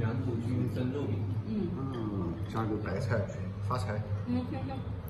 羊肚菌蒸肉饼。 加个白菜发财。 行。